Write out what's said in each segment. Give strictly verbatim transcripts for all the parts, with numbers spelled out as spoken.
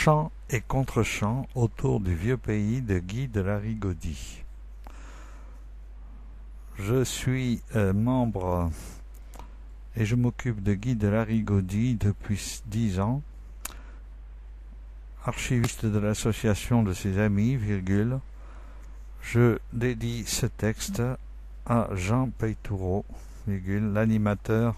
Chants et contre-chants autour du vieux pays de Guy de Larigaudy. Je suis euh, membre et je m'occupe de Guy de Larigaudy depuis dix ans, archiviste de l'association de ses amis, virgule. Je dédie ce texte à Jean Peytoureau, virgule, l'animateur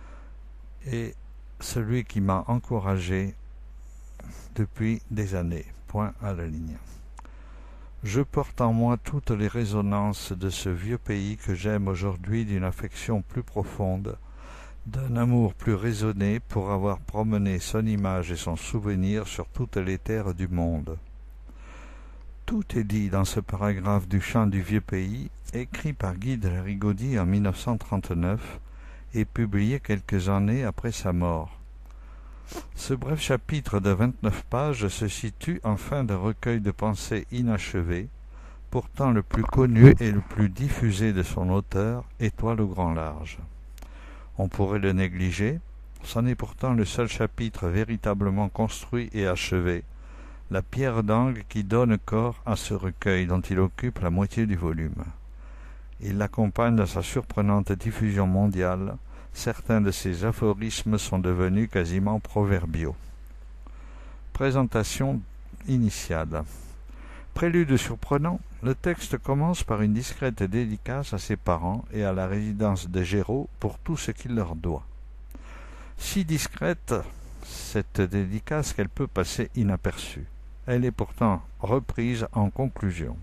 et celui qui m'a encouragé depuis des années, point à la ligne. Je porte en moi toutes les résonances de ce vieux pays que j'aime aujourd'hui d'une affection plus profonde, d'un amour plus raisonné pour avoir promené son image et son souvenir sur toutes les terres du monde. Tout est dit dans ce paragraphe du chant du vieux pays, écrit par Guy de Larigaudy en mille neuf cent trente-neuf et publié quelques années après sa mort. Ce bref chapitre de vingt-neuf pages se situe en fin de recueil de pensées inachevées, pourtant le plus connu et le plus diffusé de son auteur, Étoile au grand large. On pourrait le négliger, c'en est pourtant le seul chapitre véritablement construit et achevé, la pierre d'angle qui donne corps à ce recueil dont il occupe la moitié du volume. Il l'accompagne dans sa surprenante diffusion mondiale. Certains de ses aphorismes sont devenus quasiment proverbiaux. Présentation initiale. Prélude surprenant, le texte commence par une discrète dédicace à ses parents et à la résidence de Géraud pour tout ce qu'il leur doit. Si discrète, cette dédicace qu'elle peut passer inaperçue. Elle est pourtant reprise en conclusion.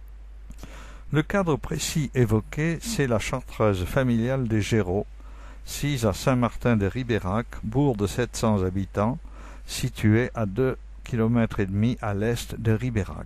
Le cadre précis évoqué, c'est la chartreuse familiale des Géraud, sise à Saint-Martin-de-Ribérac, bourg de sept cents habitants, situé à deux kilomètres et demi à l'est de Ribérac.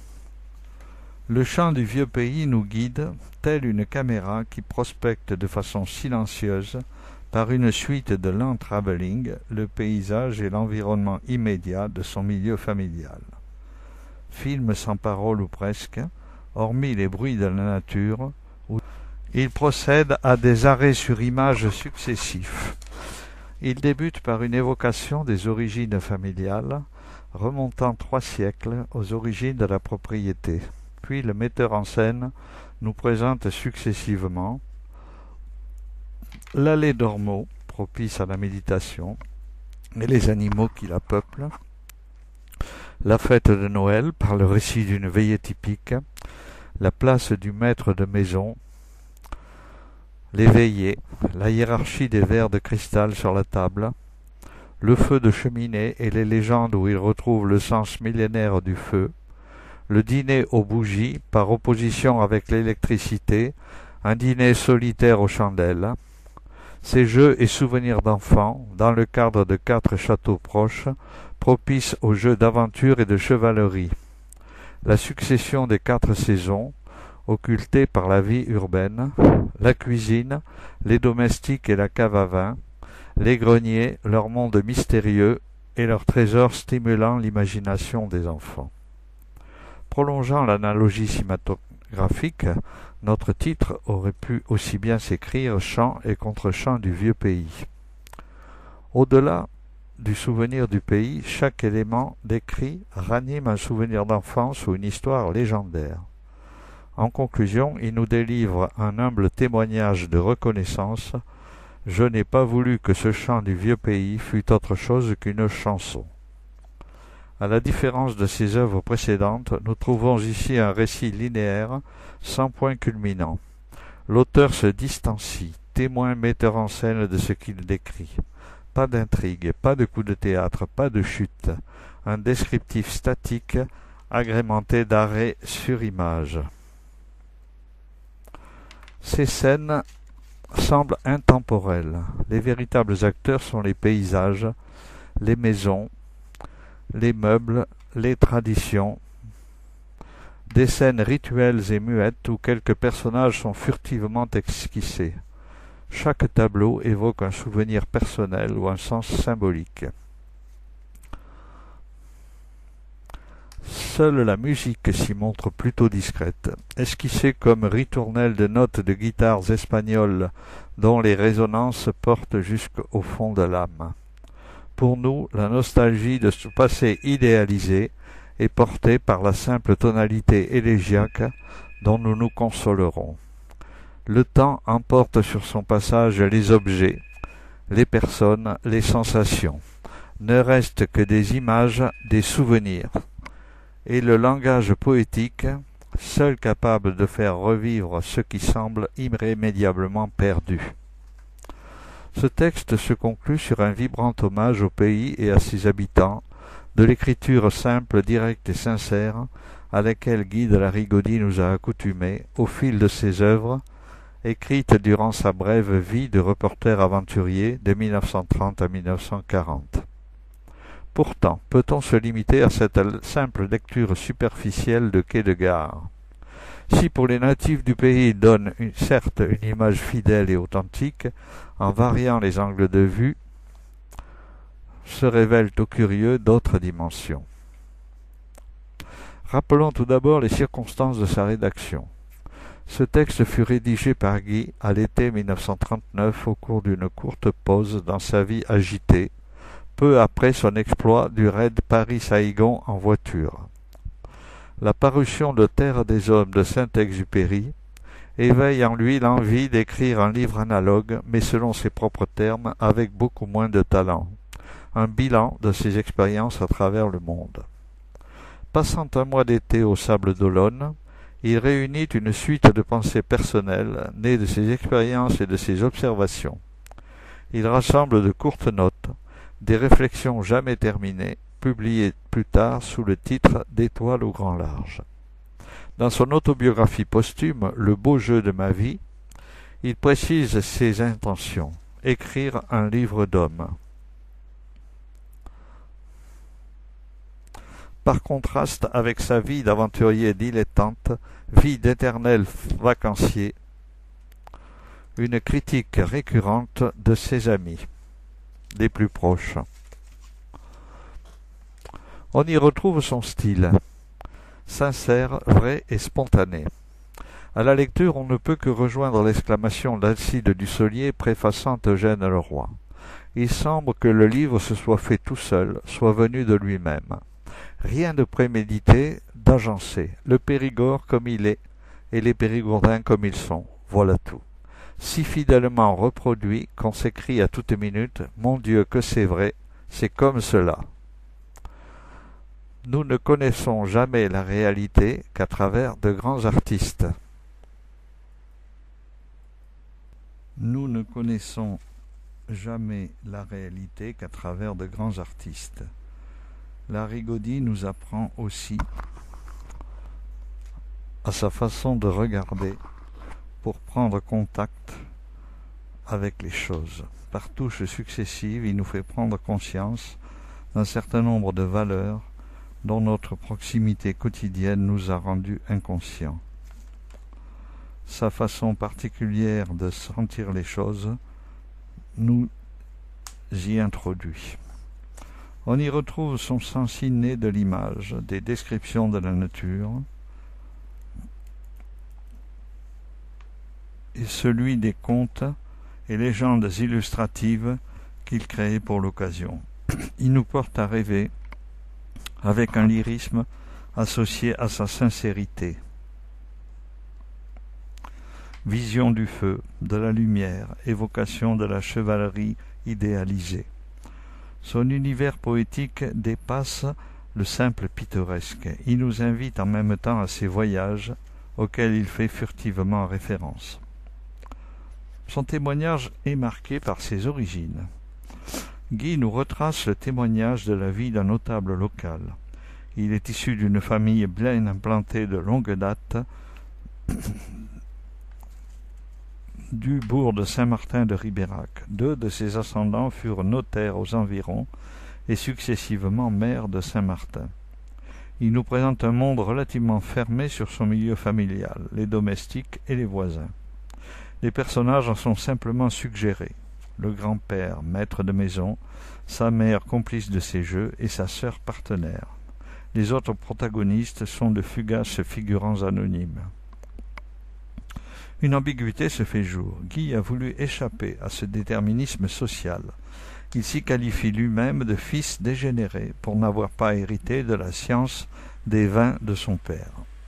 Le chant du vieux pays nous guide, telle une caméra qui prospecte de façon silencieuse, par une suite de lents travelling, le paysage et l'environnement immédiat de son milieu familial. Film sans parole ou presque, hormis les bruits de la nature, où il procède à des arrêts sur images successifs. Il débute par une évocation des origines familiales, remontant trois siècles aux origines de la propriété. Puis le metteur en scène nous présente successivement l'allée d'Ormeaux, propice à la méditation, et les animaux qui la peuplent, la fête de Noël par le récit d'une veillée typique, la place du maître de maison, les veillées, la hiérarchie des verres de cristal sur la table, le feu de cheminée et les légendes où il retrouve le sens millénaire du feu, le dîner aux bougies par opposition avec l'électricité, un dîner solitaire aux chandelles, ces jeux et souvenirs d'enfants dans le cadre de quatre châteaux proches, propices aux jeux d'aventure et de chevalerie, la succession des quatre saisons, occultée par la vie urbaine, la cuisine, les domestiques et la cave à vin, les greniers, leur monde mystérieux et leurs trésors stimulant l'imagination des enfants. Prolongeant l'analogie cinématographique, notre titre aurait pu aussi bien s'écrire « Chant et contre-chant du vieux pays ». Au-delà du souvenir du pays, chaque élément décrit ranime un souvenir d'enfance ou une histoire légendaire. En conclusion, il nous délivre un humble témoignage de reconnaissance. Je n'ai pas voulu que ce chant du vieux pays fût autre chose qu'une chanson. À la différence de ses œuvres précédentes, nous trouvons ici un récit linéaire, sans point culminant. L'auteur se distancie, témoin metteur en scène de ce qu'il décrit. Pas d'intrigue, pas de coup de théâtre, pas de chute. Un descriptif statique, agrémenté d'arrêts sur image. Ces scènes semblent intemporelles. Les véritables acteurs sont les paysages, les maisons, les meubles, les traditions, des scènes rituelles et muettes où quelques personnages sont furtivement esquissés. Chaque tableau évoque un souvenir personnel ou un sens symbolique. Seule la musique s'y montre plutôt discrète, esquissée comme ritournelle de notes de guitares espagnoles dont les résonances portent jusqu'au fond de l'âme. Pour nous, la nostalgie de ce passé idéalisé est portée par la simple tonalité élégiaque dont nous nous consolerons. Le temps emporte sur son passage les objets, les personnes, les sensations. Ne restent que des images, des souvenirs. Et le langage poétique, seul capable de faire revivre ce qui semble irrémédiablement perdu. Ce texte se conclut sur un vibrant hommage au pays et à ses habitants, de l'écriture simple, directe et sincère, à laquelle Guy de Larigaudy nous a accoutumés au fil de ses œuvres, écrites durant sa brève vie de reporter aventurier de mille neuf cent trente à mille neuf cent quarante. Pourtant, peut-on se limiter à cette simple lecture superficielle de quai de gare? Si pour les natifs du pays il donne une, certes une image fidèle et authentique, en variant les angles de vue, se révèlent aux curieux d'autres dimensions. Rappelons tout d'abord les circonstances de sa rédaction. Ce texte fut rédigé par Guy à l'été mille neuf cent trente-neuf au cours d'une courte pause dans sa vie agitée, peu après son exploit du raid Paris-Saïgon en voiture. La parution de Terre des Hommes de Saint-Exupéry éveille en lui l'envie d'écrire un livre analogue, mais selon ses propres termes, avec beaucoup moins de talent, un bilan de ses expériences à travers le monde. Passant un mois d'été au Sable d'Olonne, il réunit une suite de pensées personnelles nées de ses expériences et de ses observations. Il rassemble de courtes notes, des réflexions jamais terminées, publiées plus tard sous le titre d'Étoiles au grand large. Dans son autobiographie posthume « Le beau jeu de ma vie », il précise ses intentions, écrire un livre d'hommes. Par contraste avec sa vie d'aventurier dilettante, vie d'éternel vacancier, une critique récurrente de ses amis, les plus proches. On y retrouve son style, sincère, vrai et spontané. À la lecture, on ne peut que rejoindre l'exclamation d'Alcide Dussolier préfaçant Eugène Leroy. Il semble que le livre se soit fait tout seul, soit venu de lui-même. Rien de prémédité, d'agencé. Le Périgord comme il est, et les Périgourdins comme ils sont. Voilà tout. Si fidèlement reproduit qu'on s'écrie à toute minute « Mon Dieu, que c'est vrai, c'est comme cela ». Nous ne connaissons jamais la réalité qu'à travers de grands artistes. Nous ne connaissons jamais la réalité qu'à travers de grands artistes. Larigaudy nous apprend aussi à sa façon de regarder pour prendre contact avec les choses. Par touches successives, il nous fait prendre conscience d'un certain nombre de valeurs dont notre proximité quotidienne nous a rendus inconscients. Sa façon particulière de sentir les choses nous y introduit. On y retrouve son sens inné de l'image, des descriptions de la nature, et celui des contes et légendes illustratives qu'il créait pour l'occasion. Il nous porte à rêver avec un lyrisme associé à sa sincérité. Vision du feu, de la lumière, évocation de la chevalerie idéalisée. Son univers poétique dépasse le simple pittoresque. Il nous invite en même temps à ses voyages auxquels il fait furtivement référence. Son témoignage est marqué par ses origines. Guy nous retrace le témoignage de la vie d'un notable local. Il est issu d'une famille bien implantée de longue date du bourg de Saint-Martin de Ribérac. Deux de ses ascendants furent notaires aux environs et successivement maires de Saint-Martin. Il nous présente un monde relativement fermé sur son milieu familial, les domestiques et les voisins. Les personnages en sont simplement suggérés. Le grand-père, maître de maison, sa mère complice de ses jeux et sa sœur partenaire. Les autres protagonistes sont de fugaces figurants anonymes. Une ambiguïté se fait jour. Guy a voulu échapper à ce déterminisme social. Il s'y qualifie lui-même de fils dégénéré pour n'avoir pas hérité de la science des vins de son père.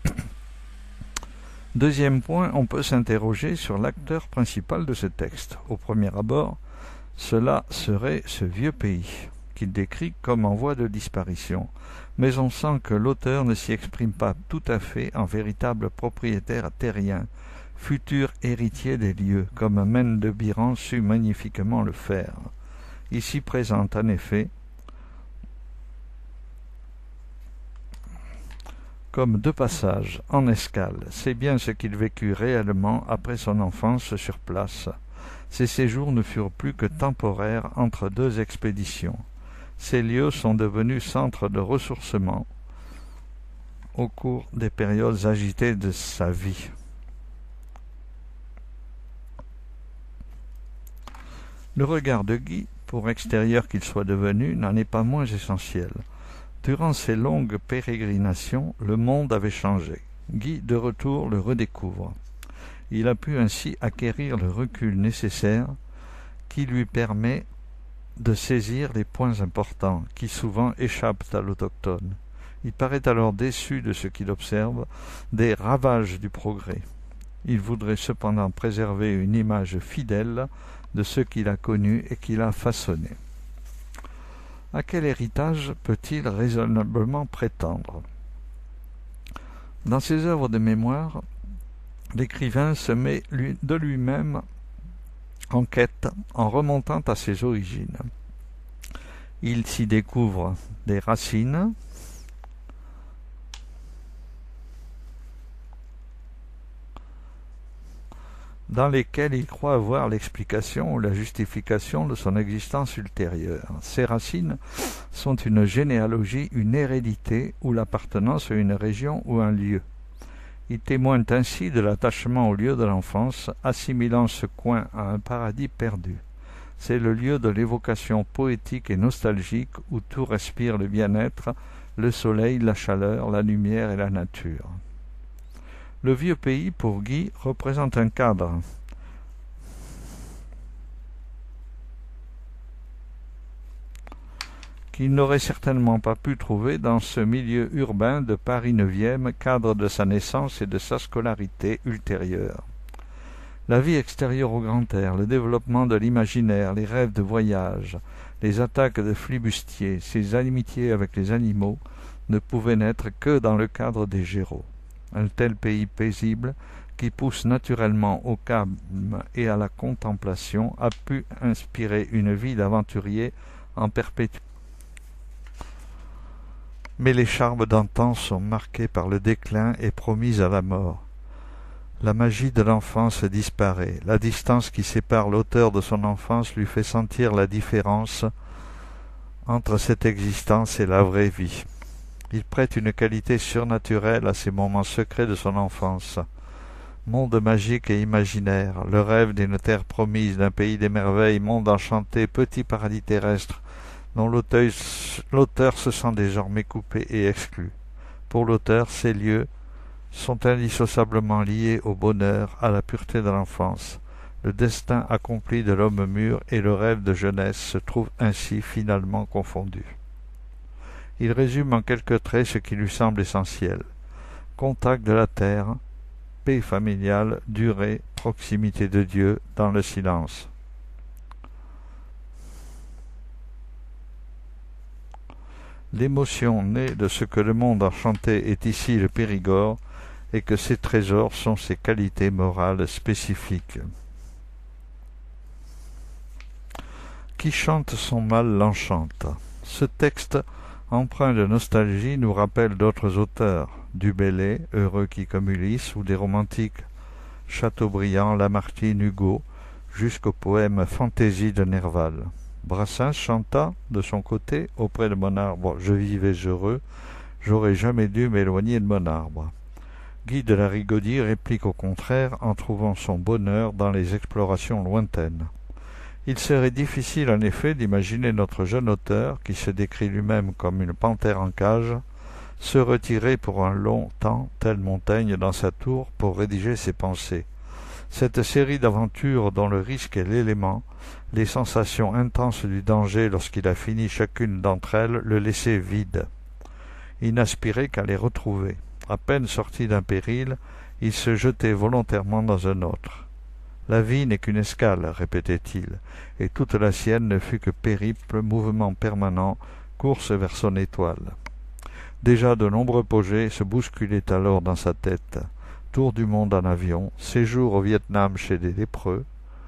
Deuxième point, on peut s'interroger sur l'acteur principal de ce texte. Au premier abord, cela serait ce vieux pays, qu'il décrit comme en voie de disparition, mais on sent que l'auteur ne s'y exprime pas tout à fait en véritable propriétaire terrien, futur héritier des lieux, comme Mène de Biran sut magnifiquement le faire. Ici présente en effet comme deux passages en escale. C'est bien ce qu'il vécut réellement après son enfance sur place. Ces séjours ne furent plus que temporaires entre deux expéditions. Ces lieux sont devenus centres de ressourcement au cours des périodes agitées de sa vie. Le regard de Guy, pour extérieur qu'il soit devenu, n'en est pas moins essentiel. Durant ces longues pérégrinations, le monde avait changé. Guy, de retour, le redécouvre. Il a pu ainsi acquérir le recul nécessaire qui lui permet de saisir les points importants qui souvent échappent à l'autochtone. Il paraît alors déçu de ce qu'il observe, des ravages du progrès. Il voudrait cependant préserver une image fidèle de ce qu'il a connu et qu'il a façonné. À quel héritage peut-il raisonnablement prétendre? Dans ses œuvres de mémoire, l'écrivain se met lui, de lui-même en quête en remontant à ses origines. Il s'y découvre des racines, dans lesquelles il croit avoir l'explication ou la justification de son existence ultérieure. Ces racines sont une généalogie, une hérédité ou l'appartenance à une région ou un lieu. Il témoigne ainsi de l'attachement au lieu de l'enfance, assimilant ce coin à un paradis perdu. C'est le lieu de l'évocation poétique et nostalgique où tout respire le bien-être, le soleil, la chaleur, la lumière et la nature. Le vieux pays, pour Guy, représente un cadre qu'il n'aurait certainement pas pu trouver dans ce milieu urbain de Paris neuvième, cadre de sa naissance et de sa scolarité ultérieure. La vie extérieure au grand air, le développement de l'imaginaire, les rêves de voyage, les attaques de flibustiers, ses amitiés avec les animaux ne pouvaient naître que dans le cadre des Géraud. Un tel pays paisible, qui pousse naturellement au calme et à la contemplation, a pu inspirer une vie d'aventurier en perpétuité. Mais les charmes d'antan sont marqués par le déclin et promis à la mort. La magie de l'enfance disparaît. La distance qui sépare l'auteur de son enfance lui fait sentir la différence entre cette existence et la vraie vie. Il prête une qualité surnaturelle à ces moments secrets de son enfance. Monde magique et imaginaire, le rêve d'une terre promise, d'un pays des merveilles, monde enchanté, petit paradis terrestre, dont l'auteur se sent désormais coupé et exclu. Pour l'auteur, ces lieux sont indissociablement liés au bonheur, à la pureté de l'enfance. Le destin accompli de l'homme mûr et le rêve de jeunesse se trouvent ainsi finalement confondus. Il résume en quelques traits ce qui lui semble essentiel. Contact de la terre, paix familiale, durée, proximité de Dieu dans le silence. L'émotion née de ce que le monde enchanté est ici le Périgord et que ses trésors sont ses qualités morales spécifiques. Qui chante son mal l'enchante. Ce texte empreint de nostalgie nous rappelle d'autres auteurs, du Bellay, heureux qui comme Ulysse, ou des romantiques, Chateaubriand, Lamartine, Hugo, jusqu'au poème Fantaisie de Nerval. Brassens chanta, de son côté, auprès de mon arbre, je vivais heureux, j'aurais jamais dû m'éloigner de mon arbre. Guy de la Rigaudie réplique au contraire en trouvant son bonheur dans les explorations lointaines. Il serait difficile en effet d'imaginer notre jeune auteur, qui se décrit lui-même comme une panthère en cage, se retirer pour un long temps, telle Montaigne dans sa tour, pour rédiger ses pensées. Cette série d'aventures dont le risque est l'élément, les sensations intenses du danger lorsqu'il a fini chacune d'entre elles le laissaient vide. Il n'aspirait qu'à les retrouver. À peine sorti d'un péril, il se jetait volontairement dans un autre. La vie n'est qu'une escale, répétait-il, et toute la sienne ne fut que périple, mouvement permanent, course vers son étoile. Déjà de nombreux projets se bousculaient alors dans sa tête. Tour du monde en avion, séjour au Vietnam chez des lépreux,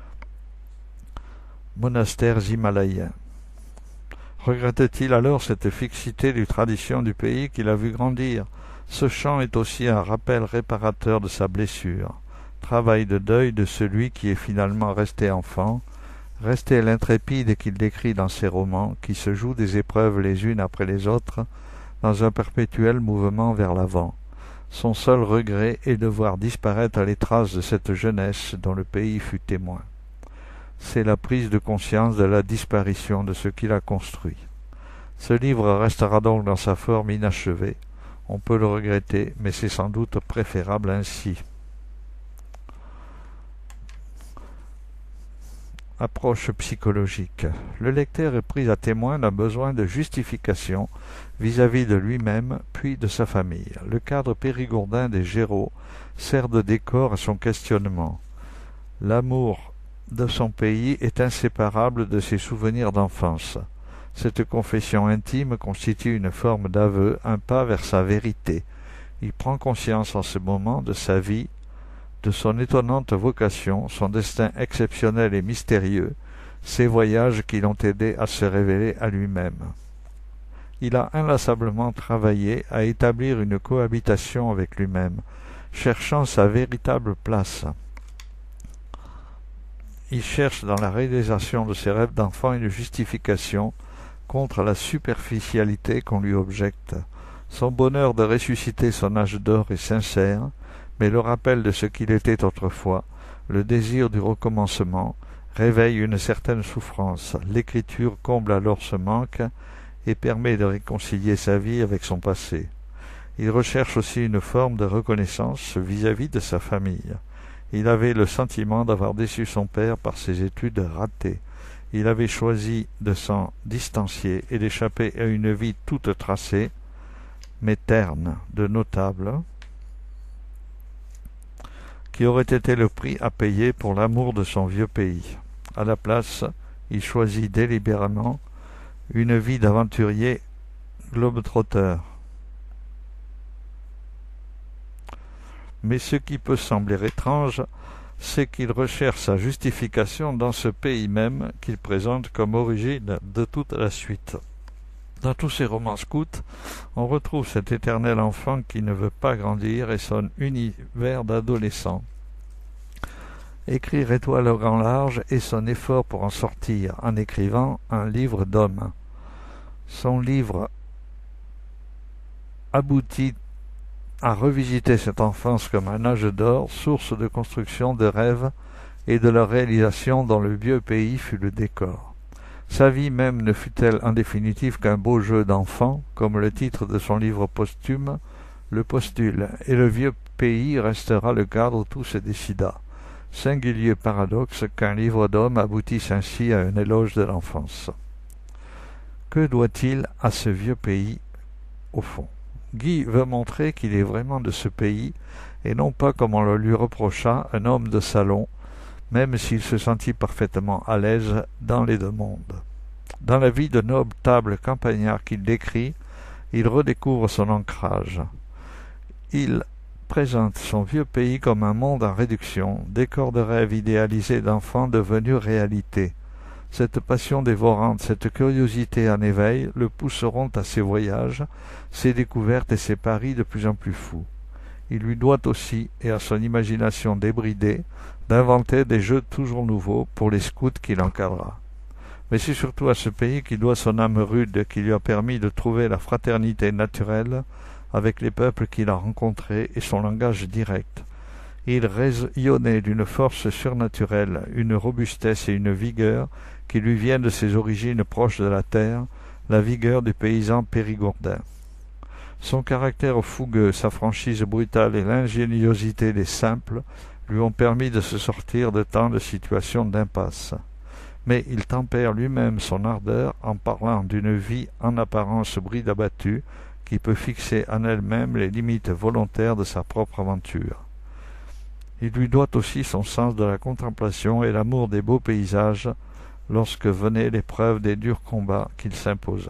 monastères himalayens. Regrette-t-il alors cette fixité des traditions du pays qu'il a vu grandir? Ce chant est aussi un rappel réparateur de sa blessure, travail de deuil de celui qui est finalement resté enfant, resté l'intrépide qu'il décrit dans ses romans, qui se joue des épreuves les unes après les autres, dans un perpétuel mouvement vers l'avant. Son seul regret est de voir disparaître les traces de cette jeunesse dont le pays fut témoin. C'est la prise de conscience de la disparition de ce qu'il a construit. Ce livre restera donc dans sa forme inachevée. On peut le regretter, mais c'est sans doute préférable ainsi. Approche psychologique. Le lecteur est pris à témoin d'un besoin de justification vis-à-vis de lui-même, puis de sa famille. Le cadre périgourdin des Géraud sert de décor à son questionnement. L'amour de son pays est inséparable de ses souvenirs d'enfance. Cette confession intime constitue une forme d'aveu, un pas vers sa vérité. Il prend conscience en ce moment de sa vie, de son étonnante vocation, son destin exceptionnel et mystérieux, ces voyages qui l'ont aidé à se révéler à lui-même. Il a inlassablement travaillé à établir une cohabitation avec lui-même, cherchant sa véritable place. Il cherche dans la réalisation de ses rêves d'enfant une justification contre la superficialité qu'on lui objecte. Son bonheur de ressusciter son âge d'or est sincère, mais le rappel de ce qu'il était autrefois, le désir du recommencement, réveille une certaine souffrance. L'écriture comble alors ce manque et permet de réconcilier sa vie avec son passé. Il recherche aussi une forme de reconnaissance vis-à-vis de sa famille. Il avait le sentiment d'avoir déçu son père par ses études ratées. Il avait choisi de s'en distancier et d'échapper à une vie toute tracée, mais terne, de notable, qui aurait été le prix à payer pour l'amour de son vieux pays. À la place, il choisit délibérément une vie d'aventurier globe-trotteur. Mais ce qui peut sembler étrange, c'est qu'il recherche sa justification dans ce pays même qu'il présente comme origine de toute la suite. Dans tous ses romans scouts, on retrouve cet éternel enfant qui ne veut pas grandir et son univers d'adolescent. Écrire étoile au grand large et son effort pour en sortir en écrivant un livre d'homme. Son livre aboutit à revisiter cette enfance comme un âge d'or, source de construction de rêves et de leur réalisation dont le vieux pays fut le décor. Sa vie même ne fut-elle en définitive qu'un beau jeu d'enfant, comme le titre de son livre posthume le postule, et le vieux pays restera le cadre où tout se décida. Singulier paradoxe qu'un livre d'homme aboutisse ainsi à un éloge de l'enfance. Que doit-il à ce vieux pays, au fond? Guy veut montrer qu'il est vraiment de ce pays, et non pas, comme on le lui reprocha, un homme de salon, même s'il se sentit parfaitement à l'aise dans les deux mondes. Dans la vie de noble campagnard qu'il décrit, il redécouvre son ancrage. Il présente son vieux pays comme un monde en réduction, décor de rêve idéalisé d'enfants devenus réalité. Cette passion dévorante, cette curiosité en éveil le pousseront à ses voyages, ses découvertes et ses paris de plus en plus fous. Il lui doit aussi, et à son imagination débridée, d'inventer des jeux toujours nouveaux pour les scouts qu'il encadra. Mais c'est surtout à ce pays qu'il doit son âme rude, qui lui a permis de trouver la fraternité naturelle avec les peuples qu'il a rencontrés et son langage direct. Il rayonnait d'une force surnaturelle, une robustesse et une vigueur qui lui viennent de ses origines proches de la terre, la vigueur du paysan périgourdin. Son caractère fougueux, sa franchise brutale et l'ingéniosité des simples lui ont permis de se sortir de tant de situations d'impasse. Mais il tempère lui-même son ardeur en parlant d'une vie en apparence bride abattue qui peut fixer en elle-même les limites volontaires de sa propre aventure. Il lui doit aussi son sens de la contemplation et l'amour des beaux paysages lorsque venait l'épreuve des durs combats qu'il s'imposa.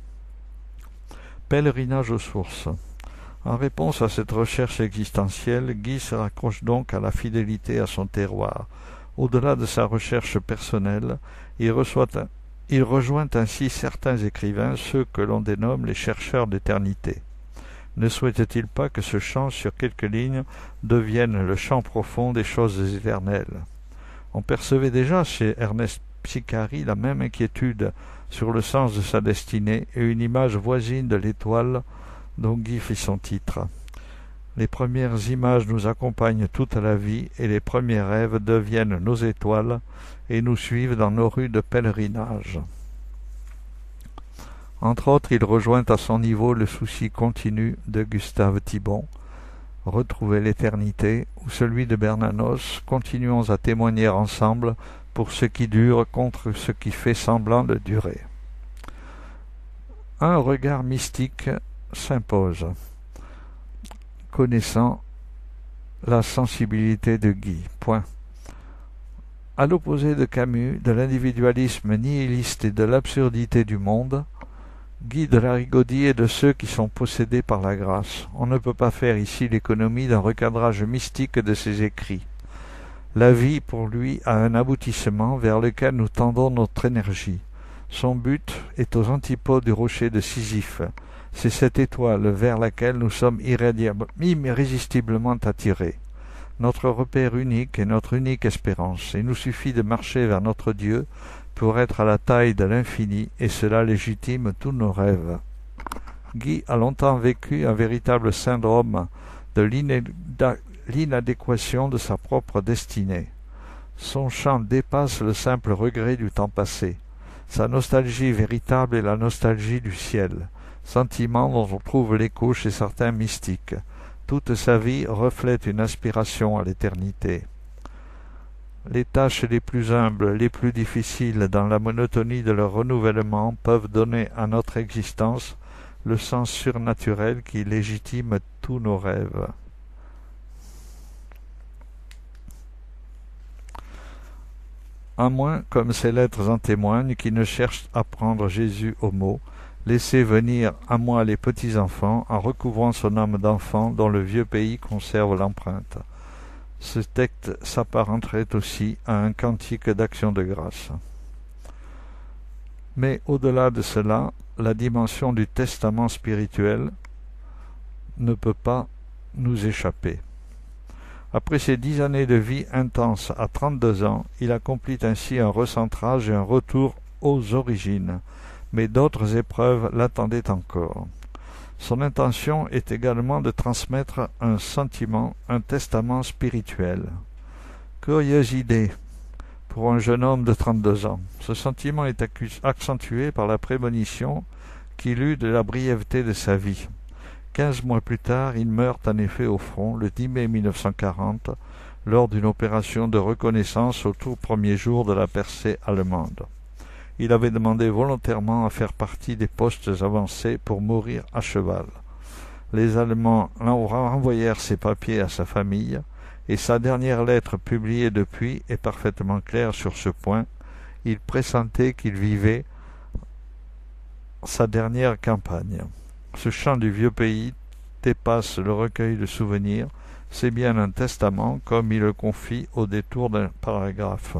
Pèlerinage aux sources. En réponse à cette recherche existentielle, Guy se raccroche donc à la fidélité à son terroir. Au-delà de sa recherche personnelle, il, reçoit, il rejoint ainsi certains écrivains, ceux que l'on dénomme les chercheurs d'éternité. Ne souhaite-t-il pas que ce chant sur quelques lignes devienne le chant profond des choses éternelles? On percevait déjà chez Ernest Psicari la même inquiétude sur le sens de sa destinée et une image voisine de l'étoile dont Guy fit son titre. Les premières images nous accompagnent toute la vie et les premiers rêves deviennent nos étoiles et nous suivent dans nos rues de pèlerinage. Entre autres, il rejoint à son niveau le souci continu de Gustave Thibon, Retrouver l'éternité, ou celui de Bernanos, Continuons à témoigner ensemble pour ce qui dure contre ce qui fait semblant de durer. Un regard mystique s'impose, connaissant la sensibilité de Guy. Point. À l'opposé de Camus, de l'individualisme nihiliste et de l'absurdité du monde, Guy de Larigaudy est de ceux qui sont possédés par la grâce. On ne peut pas faire ici l'économie d'un recadrage mystique de ses écrits. La vie, pour lui, a un aboutissement vers lequel nous tendons notre énergie. Son but est aux antipodes du rocher de Sisyphe. C'est cette étoile vers laquelle nous sommes irrésistiblement attirés. Notre repère unique est notre unique espérance. Il nous suffit de marcher vers notre Dieu pour être à la taille de l'infini, et cela légitime tous nos rêves. Guy a longtemps vécu un véritable syndrome de l'inadéquation de sa propre destinée. Son chant dépasse le simple regret du temps passé. Sa nostalgie véritable est la nostalgie du ciel, sentiment dont on trouve l'écho chez certains mystiques. Toute sa vie reflète une aspiration à l'éternité. Les tâches les plus humbles, les plus difficiles dans la monotonie de leur renouvellement peuvent donner à notre existence le sens surnaturel qui légitime tous nos rêves. À moins, comme ces lettres en témoignent, qui ne cherchent à prendre Jésus au mot, laissez venir à moi les petits-enfants en recouvrant son âme d'enfant dont le vieux pays conserve l'empreinte. Ce texte s'apparenterait aussi à un cantique d'action de grâce. Mais au-delà de cela, la dimension du testament spirituel ne peut pas nous échapper. Après ces dix années de vie intense à trente-deux ans, il accomplit ainsi un recentrage et un retour aux origines, mais d'autres épreuves l'attendaient encore. Son intention est également de transmettre un sentiment, un testament spirituel. Curieuse idée pour un jeune homme de trente-deux ans. Ce sentiment est accentué par la prémonition qu'il eut de la brièveté de sa vie. Quinze mois plus tard, il meurt en effet au front, le dix mai mille neuf cent quarante, lors d'une opération de reconnaissance au tout premier jour de la percée allemande. Il avait demandé volontairement à faire partie des postes avancés pour mourir à cheval. Les Allemands renvoyèrent ses papiers à sa famille, et sa dernière lettre publiée depuis est parfaitement claire sur ce point. Il pressentait qu'il vivait sa dernière campagne. Ce chant du vieux pays dépasse le recueil de souvenirs, c'est bien un testament, comme il le confie au détour d'un paragraphe.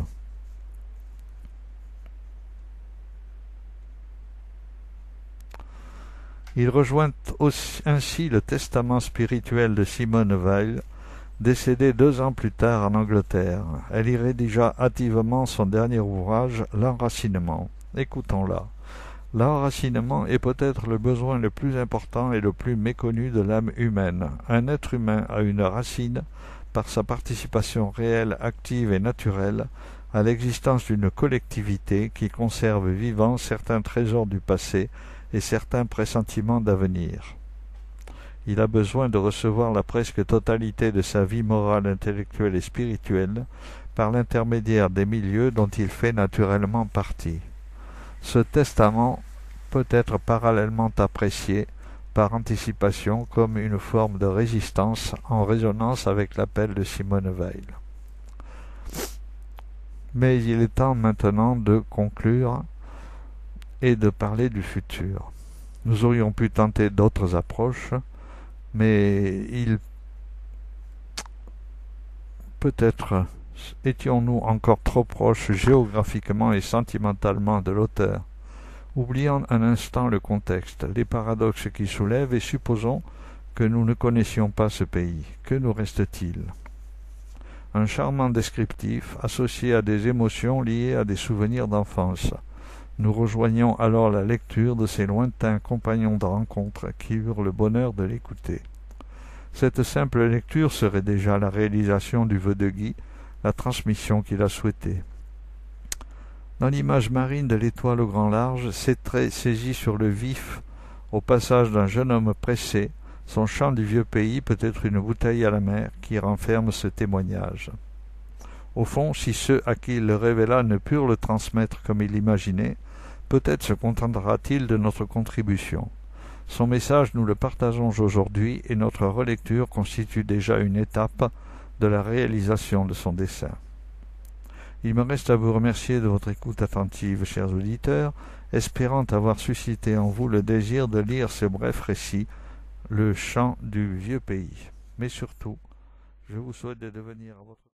Il rejoint aussi, ainsi le testament spirituel de Simone Weil, décédée deux ans plus tard en Angleterre. Elle y rédigea hâtivement son dernier ouvrage, L'enracinement. Écoutons-la. L'enracinement est peut-être le besoin le plus important et le plus méconnu de l'âme humaine. Un être humain a une racine par sa participation réelle, active et naturelle à l'existence d'une collectivité qui conserve vivants certains trésors du passé et certains pressentiments d'avenir. il a besoin de recevoir la presque totalité de sa vie morale, intellectuelle et spirituelle par l'intermédiaire des milieux dont il fait naturellement partie. Ce testament peut être parallèlement apprécié par anticipation comme une forme de résistance en résonance avec l'appel de Simone Weil. Mais il est temps maintenant de conclure et de parler du futur. Nous aurions pu tenter d'autres approches, mais il peut-être étions-nous encore trop proches géographiquement et sentimentalement de l'auteur. Oublions un instant le contexte, les paradoxes qu'il soulève et supposons que nous ne connaissions pas ce pays. Que nous reste-t-il? Un charmant descriptif associé à des émotions liées à des souvenirs d'enfance. Nous rejoignons alors la lecture de ces lointains compagnons de rencontre qui eurent le bonheur de l'écouter. Cette simple lecture serait déjà la réalisation du vœu de Guy, la transmission qu'il a souhaitée. Dans l'image marine de l'étoile au grand large, ses traits saisis sur le vif, au passage d'un jeune homme pressé, son chant du vieux pays peut être une bouteille à la mer qui renferme ce témoignage. Au fond, si ceux à qui il le révéla ne purent le transmettre comme il l'imaginait, peut-être se contentera-t-il de notre contribution. Son message, nous le partageons aujourd'hui et notre relecture constitue déjà une étape de la réalisation de son dessein. Il me reste à vous remercier de votre écoute attentive, chers auditeurs, espérant avoir suscité en vous le désir de lire ce bref récit, le chant du vieux pays. Mais surtout, je vous souhaite de devenir à votre